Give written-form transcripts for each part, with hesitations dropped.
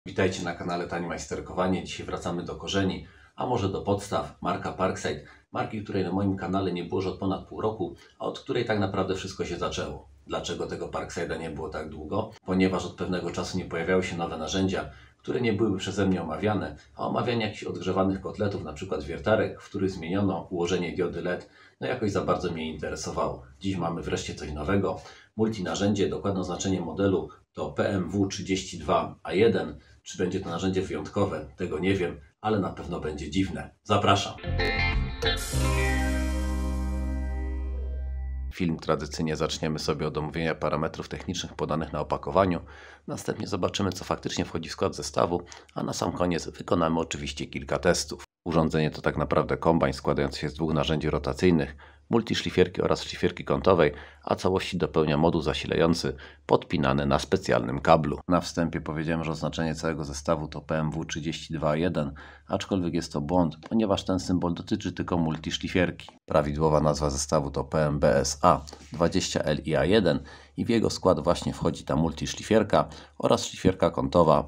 Witajcie na kanale Tanie Majsterkowanie. Dzisiaj wracamy do korzeni, a może do podstaw. Marka Parkside, marki, której na moim kanale nie było już od ponad pół roku, a od której tak naprawdę wszystko się zaczęło. Dlaczego tego Parkside'a nie było tak długo? Ponieważ od pewnego czasu nie pojawiały się nowe narzędzia, które nie były przeze mnie omawiane, a omawianie jakichś odgrzewanych kotletów, np. wiertarek, w których zmieniono ułożenie diody LED, jakoś za bardzo mnie interesowało. Dziś mamy wreszcie coś nowego. Multinarzędzie, dokładne oznaczenie modelu to PMW32A1. Czy będzie to narzędzie wyjątkowe? Tego nie wiem, ale na pewno będzie dziwne. Zapraszam! Film tradycyjnie zaczniemy sobie od omówienia parametrów technicznych podanych na opakowaniu. Następnie zobaczymy, co faktycznie wchodzi w skład zestawu, a na sam koniec wykonamy oczywiście kilka testów. Urządzenie to tak naprawdę kombajn składający się z dwóch narzędzi rotacyjnych, multiszlifierki oraz szlifierki kątowej, a całości dopełnia moduł zasilający podpinany na specjalnym kablu. Na wstępie powiedziałem, że oznaczenie całego zestawu to PMW32A1, aczkolwiek jest to błąd, ponieważ ten symbol dotyczy tylko multiszlifierki. Prawidłowa nazwa zestawu to PMBSA 20LIA1 i w jego skład właśnie wchodzi ta multiszlifierka oraz szlifierka kątowa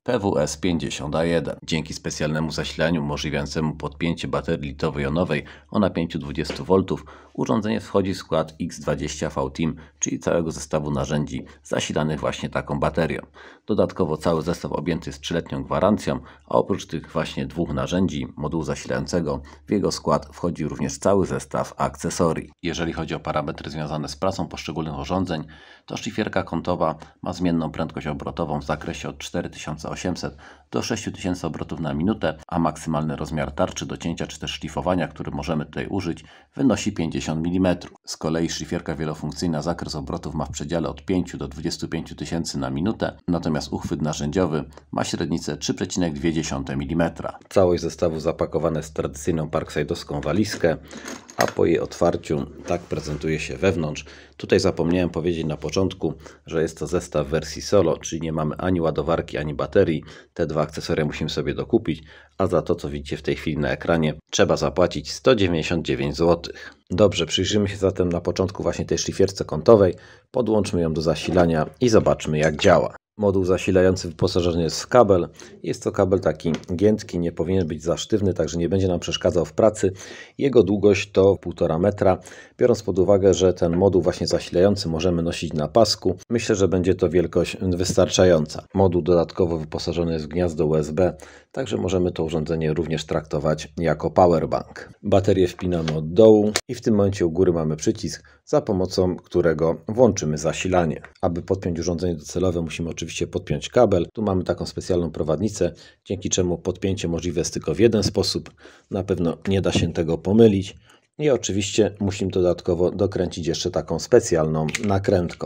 PWS50A1. Dzięki specjalnemu zasilaniu umożliwiającemu podpięcie baterii litowo-jonowej o napięciu 20 V urządzenie wchodzi w skład X20V-Team, czyli całego zestawu narzędzi zasilanych właśnie taką baterią. Dodatkowo cały zestaw objęty jest 3-letnią gwarancją, a oprócz tych właśnie dwóch narzędzi, modułu zasilającego, w jego skład wchodzi również cały zestaw akcesorii. Jeżeli chodzi o parametry związane z pracą poszczególnych urządzeń, to szlifierka kątowa ma zmienną prędkość obrotową w zakresie od 4800 do 6000 obrotów na minutę, a maksymalny rozmiar tarczy do cięcia czy też szlifowania, który możemy tutaj użyć, wynosi 50 mm. Z kolei szlifierka wielofunkcyjna zakres obrotów ma w przedziale od 5 do 25 tysięcy na minutę, natomiast uchwyt narzędziowy ma średnicę 3,2 mm. Całość zestawu zapakowana jest w tradycyjną parkside'owską walizkę, a po jej otwarciu tak prezentuje się wewnątrz. Tutaj zapomniałem powiedzieć na początku, że jest to zestaw w wersji solo, czyli nie mamy ani ładowarki, ani baterii. Te dwa akcesoria musimy sobie dokupić, a za to, co widzicie w tej chwili na ekranie, trzeba zapłacić 199 zł. Dobrze, przyjrzymy się zatem na początku właśnie tej szlifierce kątowej, podłączmy ją do zasilania i zobaczmy, jak działa. Moduł zasilający wyposażony jest w kabel. Jest to kabel taki giętki, nie powinien być za sztywny, także nie będzie nam przeszkadzał w pracy. Jego długość to 1,5 metra. Biorąc pod uwagę, że ten moduł właśnie zasilający możemy nosić na pasku, myślę, że będzie to wielkość wystarczająca. Moduł dodatkowo wyposażony jest w gniazdo USB, także możemy to urządzenie również traktować jako powerbank. Baterię wpinamy od dołu i w tym momencie u góry mamy przycisk, za pomocą którego włączymy zasilanie. Aby podpiąć urządzenie docelowe, musimy oczywiście podpiąć kabel. Tu mamy taką specjalną prowadnicę, dzięki czemu podpięcie możliwe jest tylko w jeden sposób. Na pewno nie da się tego pomylić. I oczywiście musimy dodatkowo dokręcić jeszcze taką specjalną nakrętką.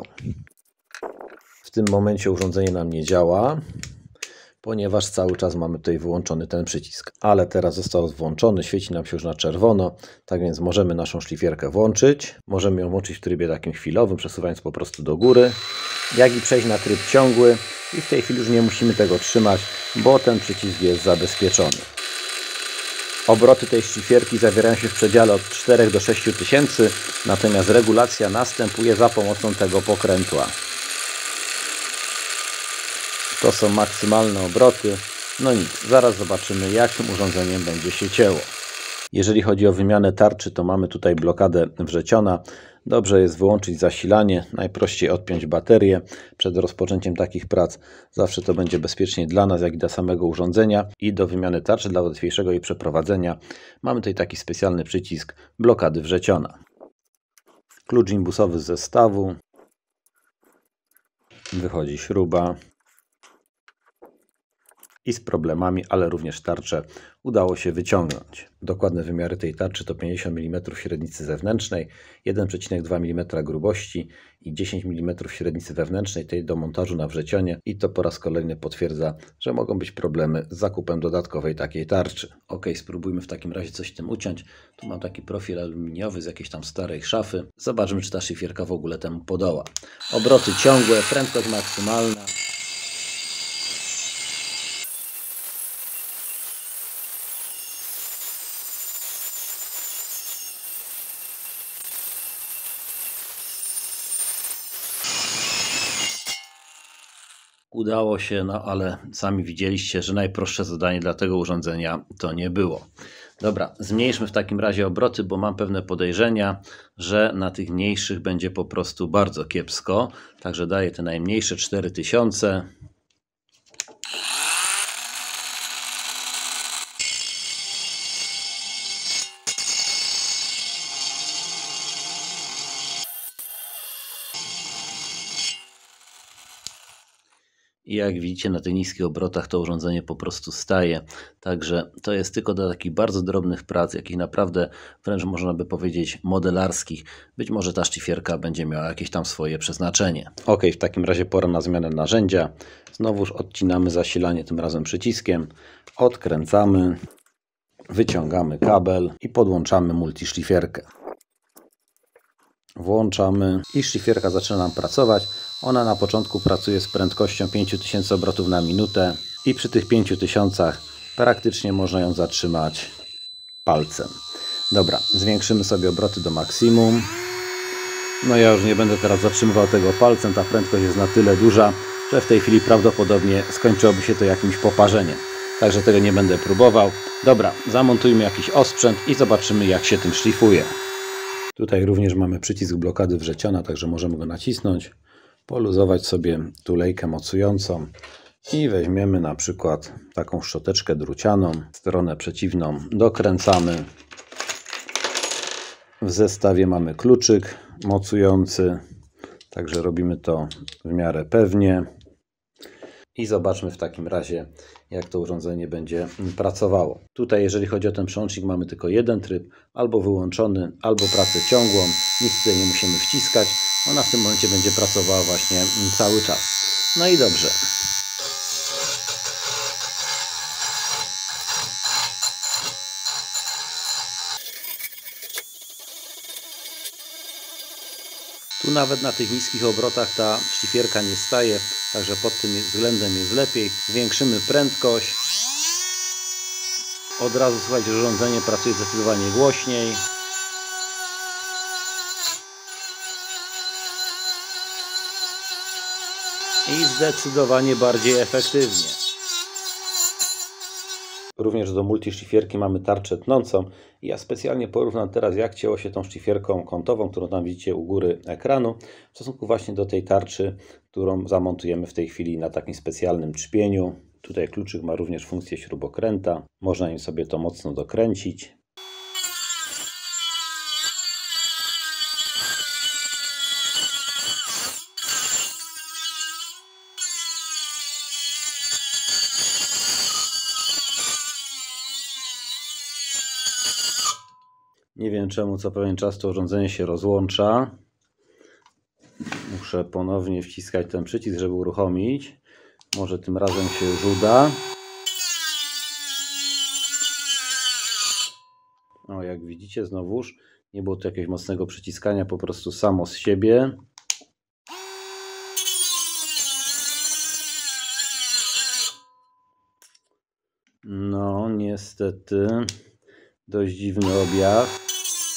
W tym momencie urządzenie nam nie działa, ponieważ cały czas mamy tutaj wyłączony ten przycisk. Ale teraz został włączony, świeci nam się już na czerwono, tak więc możemy naszą szlifierkę włączyć. Możemy ją włączyć w trybie takim chwilowym, przesuwając po prostu do góry, jak i przejść na tryb ciągły. I w tej chwili już nie musimy tego trzymać, bo ten przycisk jest zabezpieczony. Obroty tej szlifierki zawierają się w przedziale od 4 do 6 tysięcy, natomiast regulacja następuje za pomocą tego pokrętła. To są maksymalne obroty. No nic, zaraz zobaczymy, jak tym urządzeniem będzie się cięło. Jeżeli chodzi o wymianę tarczy, to mamy tutaj blokadę wrzeciona. Dobrze jest wyłączyć zasilanie, najprościej odpiąć baterię przed rozpoczęciem takich prac. Zawsze to będzie bezpiecznie dla nas, jak i dla samego urządzenia. I do wymiany tarczy, dla łatwiejszego jej przeprowadzenia, mamy tutaj taki specjalny przycisk blokady wrzeciona. Klucz imbusowy z zestawu. Wychodzi śruba. I z problemami, ale również tarczę udało się wyciągnąć. Dokładne wymiary tej tarczy to 50 mm średnicy zewnętrznej, 1,2 mm grubości i 10 mm średnicy wewnętrznej, tej do montażu na wrzecionie. I to po raz kolejny potwierdza, że mogą być problemy z zakupem dodatkowej takiej tarczy. Ok, spróbujmy w takim razie coś tym uciąć. Tu mam taki profil aluminiowy z jakiejś tam starej szafy. Zobaczmy, czy ta szlifierka w ogóle temu podoła. Obroty ciągłe, prędkość maksymalna. Udało się, no ale sami widzieliście, że najprostsze zadanie dla tego urządzenia to nie było. Dobra, zmniejszmy w takim razie obroty, bo mam pewne podejrzenia, że na tych mniejszych będzie po prostu bardzo kiepsko. Także daję te najmniejsze 4000. I jak widzicie, na tych niskich obrotach to urządzenie po prostu staje. Także to jest tylko do takich bardzo drobnych prac, jakich naprawdę wręcz można by powiedzieć modelarskich. Być może ta szlifierka będzie miała jakieś tam swoje przeznaczenie. Ok, w takim razie pora na zmianę narzędzia. Znowuż odcinamy zasilanie, tym razem przyciskiem. Odkręcamy, wyciągamy kabel i podłączamy multiszlifierkę. Włączamy i szlifierka zaczyna nam pracować. Ona na początku pracuje z prędkością 5000 obrotów na minutę i przy tych 5000 praktycznie można ją zatrzymać palcem. Dobra, zwiększymy sobie obroty do maksimum. No ja już nie będę teraz zatrzymywał tego palcem, ta prędkość jest na tyle duża, że w tej chwili prawdopodobnie skończyłoby się to jakimś poparzeniem. Także tego nie będę próbował. Dobra, zamontujmy jakiś osprzęt i zobaczymy, jak się tym szlifuje. Tutaj również mamy przycisk blokady wrzeciona, także możemy go nacisnąć, poluzować sobie tulejkę mocującą i weźmiemy na przykład taką szczoteczkę drucianą, stronę przeciwną dokręcamy. W zestawie mamy kluczyk mocujący, także robimy to w miarę pewnie. I zobaczmy w takim razie, jak to urządzenie będzie pracowało. Tutaj, jeżeli chodzi o ten przełącznik, mamy tylko jeden tryb, albo wyłączony, albo pracę ciągłą. Nic tutaj nie musimy wciskać. Ona w tym momencie będzie pracowała właśnie cały czas. No i dobrze. Tu nawet na tych niskich obrotach ta szlifierka nie staje, także pod tym względem jest lepiej. Zwiększymy prędkość. Od razu słuchajcie, że urządzenie pracuje zdecydowanie głośniej. I zdecydowanie bardziej efektywnie. Również do multiszlifierki mamy tarczę tnącą. Ja specjalnie porównam teraz, jak cięło się tą szlifierką kątową, którą tam widzicie u góry ekranu, w stosunku właśnie do tej tarczy, którą zamontujemy w tej chwili na takim specjalnym trzpieniu. Tutaj kluczyk ma również funkcję śrubokręta. Można im sobie to mocno dokręcić. Nie wiem czemu co pewien czas to urządzenie się rozłącza. Muszę ponownie wciskać ten przycisk, żeby uruchomić. Może tym razem się już uda. O, jak widzicie znowuż nie było tu jakiegoś mocnego przyciskania, po prostu samo z siebie. No niestety dość dziwny objaw.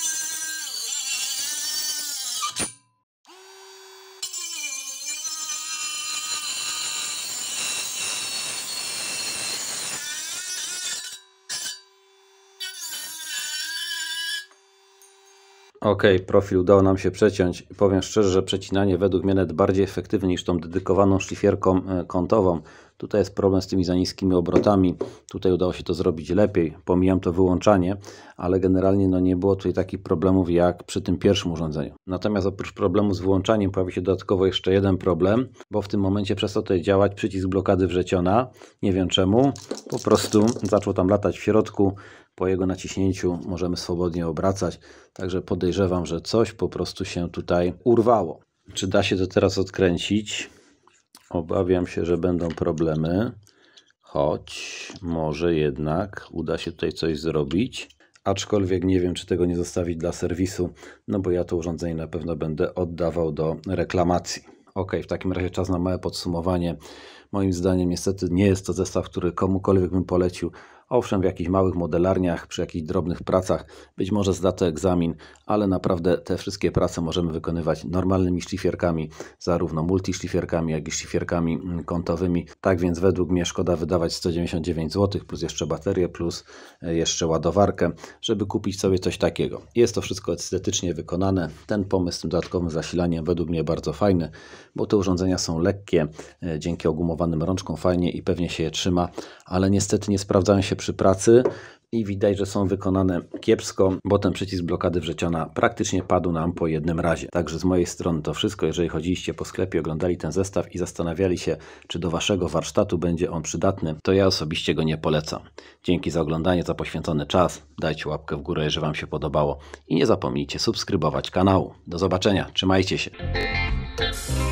Ok, profil udało nam się przeciąć. Powiem szczerze, że przecinanie według mnie nawet bardziej efektywne niż tą dedykowaną szlifierką kątową. Tutaj jest problem z tymi za niskimi obrotami. Tutaj udało się to zrobić lepiej. Pomijam to wyłączanie, ale generalnie no nie było tutaj takich problemów jak przy tym pierwszym urządzeniu. Natomiast oprócz problemu z wyłączaniem pojawi się dodatkowo jeszcze jeden problem, bo w tym momencie przestał tutaj działać przycisk blokady wrzeciona. Nie wiem czemu. Po prostu zaczął tam latać w środku. Po jego naciśnięciu możemy swobodnie obracać, także podejrzewam, że coś po prostu się tutaj urwało. Czy da się to teraz odkręcić? Obawiam się, że będą problemy, choć może jednak uda się tutaj coś zrobić. Aczkolwiek nie wiem, czy tego nie zostawić dla serwisu, no bo ja to urządzenie na pewno będę oddawał do reklamacji. Ok, w takim razie czas na małe podsumowanie. Moim zdaniem niestety nie jest to zestaw, który komukolwiek bym polecił. Owszem, w jakichś małych modelarniach, przy jakichś drobnych pracach być może zda to egzamin, ale naprawdę te wszystkie prace możemy wykonywać normalnymi szlifierkami, zarówno multiszlifierkami, jak i szlifierkami kątowymi. Tak więc według mnie szkoda wydawać 199 zł, plus jeszcze baterię, plus jeszcze ładowarkę, żeby kupić sobie coś takiego. Jest to wszystko estetycznie wykonane. Ten pomysł z tym dodatkowym zasilaniem według mnie bardzo fajny, bo te urządzenia są lekkie, dzięki ogumowanym rączkom fajnie i pewnie się je trzyma, ale niestety nie sprawdzają się przy pracy i widać, że są wykonane kiepsko, bo ten przycisk blokady wrzeciona praktycznie padł nam po jednym razie. Także z mojej strony to wszystko. Jeżeli chodziliście po sklepie, oglądali ten zestaw i zastanawiali się, czy do waszego warsztatu będzie on przydatny, to ja osobiście go nie polecam. Dzięki za oglądanie, za poświęcony czas. Dajcie łapkę w górę, jeżeli wam się podobało i nie zapomnijcie subskrybować kanału. Do zobaczenia, trzymajcie się.